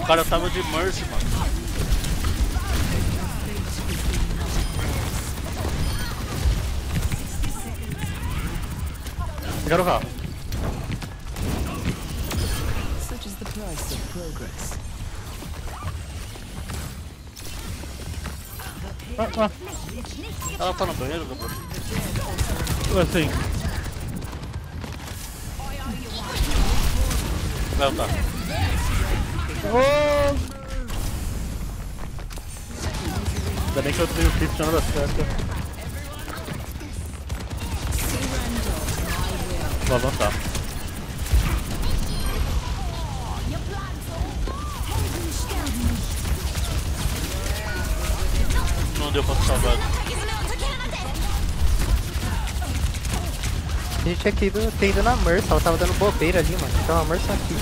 cara tava de Mercy, mano. Pegaram o carro. Such is the price of progress. Ela tá no banheiro, Gabriel? Assim. Não, tá. Oh! Ainda bem que eu tenho o kit na hora certa. Vou avançar. Não deu pra salvar. A gente tinha que ter ido na Mercy, ela tava dando bobeira ali, mano. Então a Mercy aqui.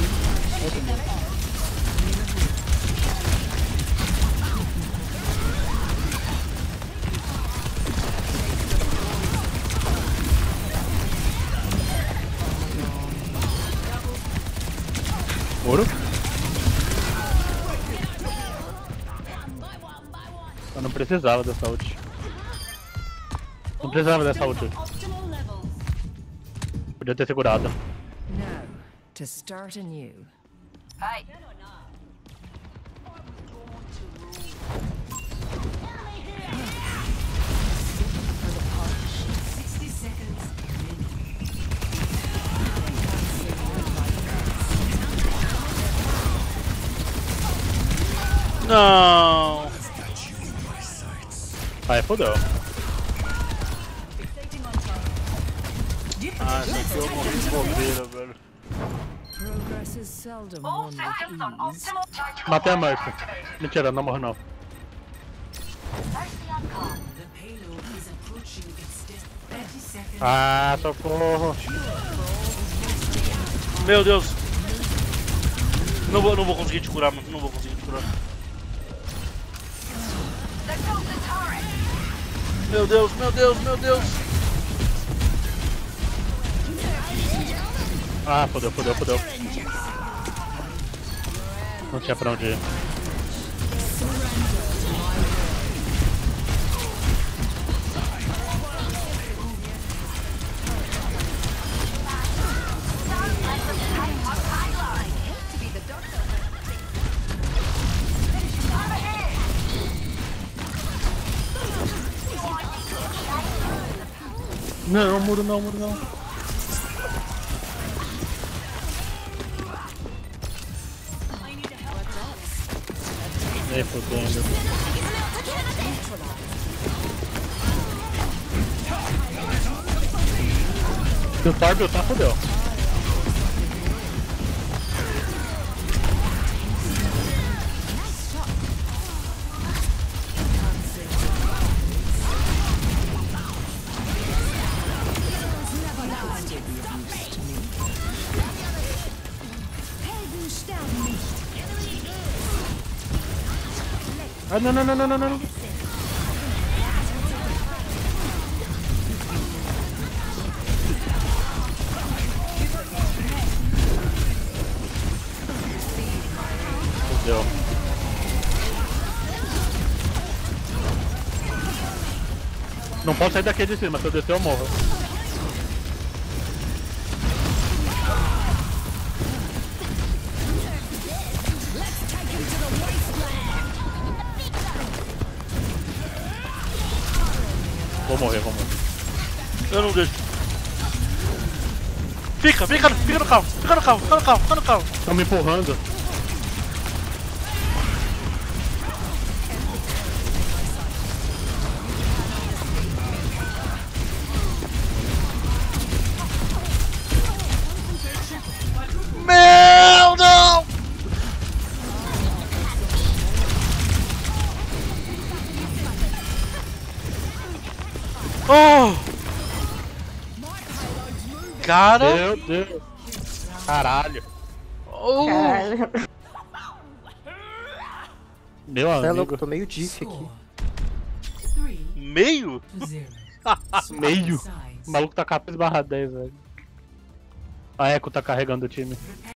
Ouro? Eu não precisava dessa ult. Não precisava dessa ult. Podia ter segurado. Now, to start anew. Hey. Não! Aí fodeu. Ah, esse aqui eu morri de bobeira, velho. Progress is seldom All won systems on with ease. optimal tactical. Matei a Mercy. Mentira, não morre não. Mercy on call. Ah, socorro. Meu Deus! Não vou conseguir te curar, mano. Não vou conseguir te curar. Meu Deus, meu Deus, meu Deus! Ah, fodeu, fodeu, fodeu. Não tinha pra onde ir. Não, muro não, muro não. Nem fodendo. Se o Fábio tá, fodeu. Ah, não, não, não, não, não, não. Fudeu. Não posso sair daqui de cima, se eu descer eu morro. Vou morrer, vou morrer. Eu não deixo. Fica no carro, fica no carro, fica no carro. Estão me empurrando. Meu não! Oh! Cara! Meu Deus! Caralho! Oh! Caralho. Meu Você é amigo. louco, tô meio diff aqui. Meio? Meio. O maluco tá com a 10, velho. A Echo tá carregando o time.